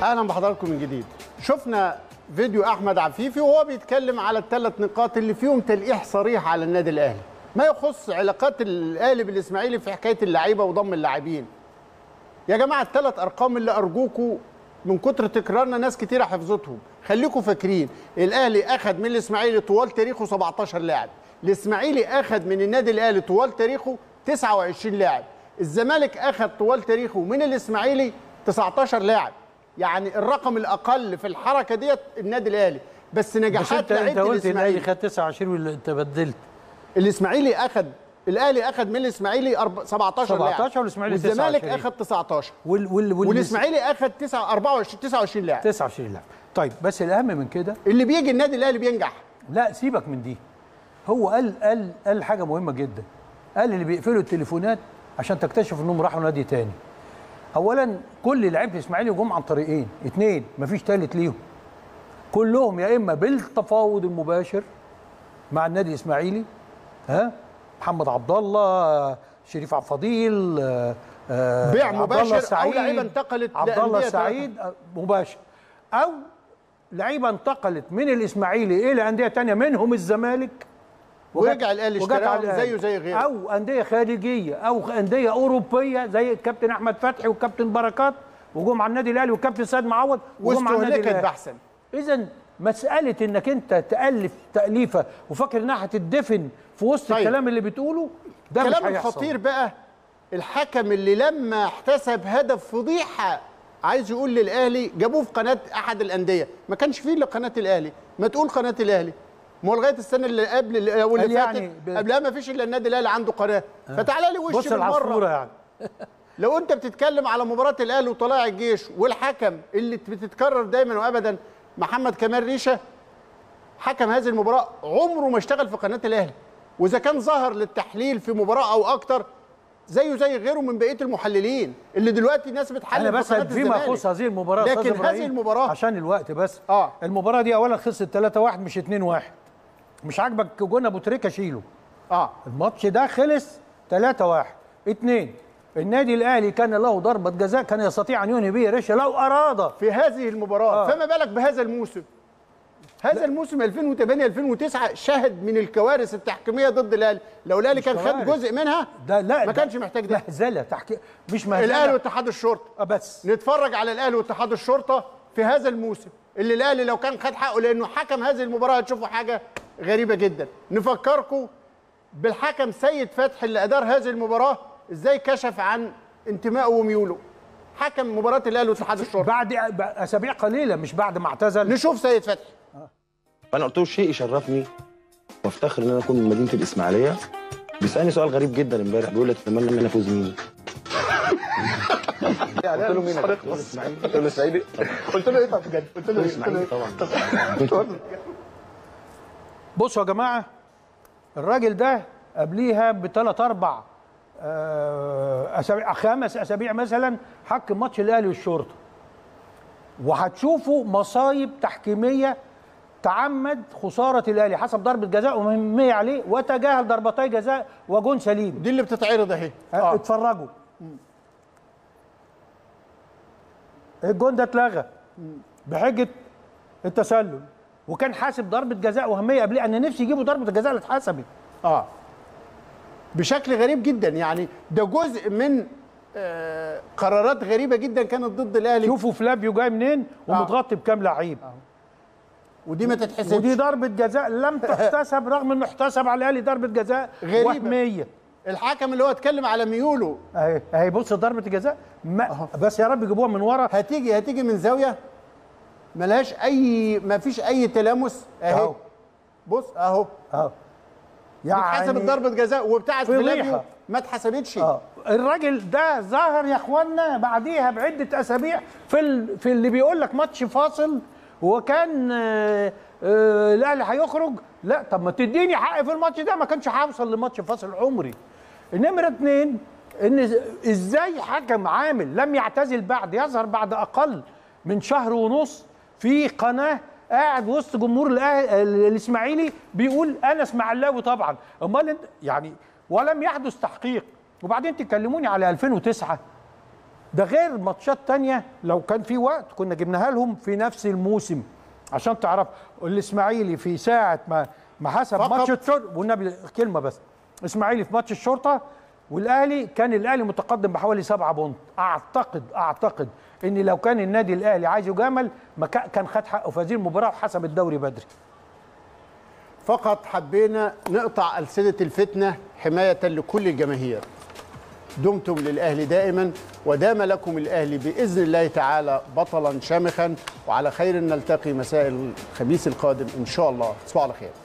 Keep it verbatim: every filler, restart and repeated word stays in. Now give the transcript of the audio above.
اهلا بحضراتكم من جديد. شفنا فيديو احمد عفيفي وهو بيتكلم على الثلاث نقاط اللي فيهم تلقيح صريح على النادي الاهلي، ما يخص علاقات الاهلي بالاسماعيلي في حكايه اللعيبه وضم اللاعبين. يا جماعه الثلاث ارقام اللي ارجوكم من كتر تكرارنا ناس كتيره حفظتهم، خليكم فاكرين الاهلي اخذ من الاسماعيلي طوال تاريخه سبعتاشر لاعب، الاسماعيلي اخذ من النادي الاهلي طوال تاريخه تسعة وعشرين لاعب، الزمالك اخذ طوال تاريخه من الاسماعيلي تسعتاشر لاعب. يعني الرقم الاقل في الحركه ديت النادي الاهلي، بس نجاحات لعيبه الاسماعيلي. انت قلت الاهلي خد تسعة وعشرين وانت بدلت. الاسماعيلي اخذ الاهلي اخذ من الاسماعيلي سبعتاشر لاعب، سبعتاشر والاسماعيلي والزمالك اخذ تسعتاشر وال وال وال والاسماعيلي اخذ أربعة وعشرين تسعة وعشرين لاعب. تسعة وعشرين لاعب. طيب بس الاهم من كده اللي بيجي النادي الاهلي بينجح. لا سيبك من دي. هو قال قال قال حاجه مهمه جدا. قال اللي بيقفلوا التليفونات عشان تكتشف انهم راحوا نادي تاني. اولا كل لعيبه الاسماعيلي جم عن طريقين اثنين، مفيش ثالث ليهم. كلهم يا اما بالتفاوض المباشر مع النادي الاسماعيلي، ها محمد عبد الله، شريف عبد الفضيل، آه بيع مباشر او لعيبه انتقلت عبد الله السعيد مباشر، او لعيبه انتقلت من الاسماعيلي الى انديه ثانيه منهم الزمالك ورجع الاهلي اشتراهم زيه زي غيره، او انديه خارجيه او انديه اوروبيه زي الكابتن احمد فتحي والكابتن بركات وجم على النادي الاهلي والكابتن سيد معوض وجم على النادي الاهلي بحسن. اذا مساله انك انت تالف تاليفه وفاكر انها هتدفن في وسط طيب. الكلام اللي بتقوله ده مش هيحصل. الكلام الخطير بقى الحكم اللي لما احتسب هدف فضيحه عايز يقول للاهلي جابوه في قناه احد الانديه، ما كانش فيه الا قناه الاهلي، ما تقول قناه الاهلي. ما هو لغايه السنه اللي قبل او اللي فاتت يعني ب... قبلها ما فيش الا النادي الاهلي عنده قناه، آه. فتعالى لي وش بالمره يعني. لو انت بتتكلم على مباراه الاهلي وطلائع الجيش والحكم اللي بتتكرر دايما وابدا محمد كمال ريشه، حكم هذه المباراه عمره ما اشتغل في قناه الاهلي، واذا كان ظهر للتحليل في مباراه او اكتر زيه زي غيره من بقيه المحللين اللي دلوقتي الناس بتحلل أنا بس في قناه الزمالك. فيما يخص هذه المباراه لكن هذه المباراه عشان الوقت بس اه المباراه دي اولا خلصت ثلاثة واحد مش اتنين واحد. مش عاجبك جون ابو تريكه شيله. اه الماتش ده خلص ثلاثة واحد. اثنين النادي الاهلي كان له ضربه جزاء كان يستطيع ان ينهي بها ريشه لو اراد في هذه المباراه، آه. فما بالك بهذا الموسم. هذا لا. الموسم ألفين وثمانية ألفين وتسعة شهد من الكوارث التحكيميه ضد الاهلي، لو الاهلي كان خد جزء منها ده لا ما كانش محتاج ده. مهزله تحكي مش مهزله. الاهلي واتحاد الشرطه آه بس نتفرج على الاهلي واتحاد الشرطه في هذا الموسم اللي الاهلي لو كان خد حقه لانه حكم هذه المباراه هتشوفوا حاجه غريبه جدا. نفكركم بالحكم سيد فتحي اللي ادار هذه المباراه ازاي كشف عن انتمائه وميوله. حكم مباراه الاهلي واتحاد الشرطه بعد اسابيع قليله مش بعد ما اعتزل. نشوف سيد فتحي. آه. فانا قلت له شيء يشرفني وافتخر ان انا اكون من مدينه الاسماعيليه. بيسالني سؤال غريب جدا امبارح بيقول لي تتمنى ان انا افوز مين؟ قلت له مين؟ قلت له الاسماعيلي. قلت له ايه طب بجد؟ قلت له الاسماعيلي طبعا. بصوا يا جماعه الراجل ده قبليها بثلاث اربع اسابيع خمس اسابيع مثلا حكم ماتش الاهلي والشرطه. وهتشوفوا مصايب تحكيميه تعمد خساره الاهلي حسب ضربه جزاء ومهميه عليه وتجاهل ضربتي جزاء وجون سليم. دي اللي بتتعرض اهي. آه. اتفرجوا. الجون ده اتلغى بحجه التسلل وكان حاسب ضربه جزاء وهميه قبليه. انا نفسي يجيبوا ضربه الجزاء اللي اتحسبت. اه بشكل غريب جدا، يعني ده جزء من آه قرارات غريبه جدا كانت ضد الاهلي. شوفوا فلافيو جاي منين ومتغطي آه. بكام لعيب. آه. ودي ما تتحسبش. ودي ضربه جزاء لم تحتسب رغم انه احتسب على الاهلي ضربه جزاء وهميه. الحكم اللي هو اتكلم على ميوله اهي اهي بص ضربه الجزاء بس يا رب يجيبوها من ورا. هتيجي هتيجي من زاويه ملهاش اي ما فيش اي تلامس اهي. بص اهو اهو يعني اتحسبت ضربه جزاء وبتاعت فلافيو ما اتحسبتش. اه الراجل ده ظهر يا اخوانا بعديها بعده اسابيع في ال... في اللي بيقول لك ماتش فاصل وكان آه آه الاهلي هيخرج. لا طب ما تديني حق في الماتش ده، ما كانش هوصل لماتش فاصل عمري. نمره اثنين ان ازاي حكم عامل لم يعتزل بعد يظهر بعد اقل من شهر ونص في قناه قاعد وسط جمهور الاسماعيلي بيقول انا اسماعيلاوي طبعا. امال انت يعني ولم يحدث تحقيق وبعدين تكلموني على ألفين وتسعة ده غير ماتشات تانية لو كان في وقت كنا جبناها لهم في نفس الموسم عشان تعرف. الاسماعيلي في ساعه ما ما حسب ماتش الشرطه، والنبي كلمه بس، الاسماعيلي في ماتش الشرطه والاهلي كان الاهلي متقدم بحوالي سبعة بونت. اعتقد اعتقد ان لو كان النادي الاهلي عايز يجامل ما كان خد حقه في هذه المباراه وحسم الدوري بدري. فقط حبينا نقطع ألسنة الفتنة حماية لكل الجماهير. دمتم للأهلي دائما، ودام لكم الأهلي بإذن الله تعالى بطلا شامخا، وعلى خير نلتقي مساء الخميس القادم إن شاء الله. تصبحوا على خير.